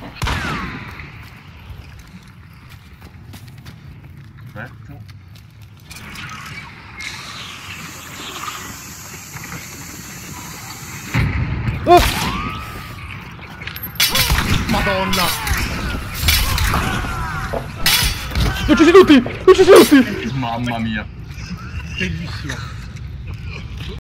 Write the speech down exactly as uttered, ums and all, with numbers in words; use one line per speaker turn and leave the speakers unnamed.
Aspetta.
Oh! Madonna! Non ci siete tutti! Non ci siete tutti!
Mamma mia.
Bellissimo.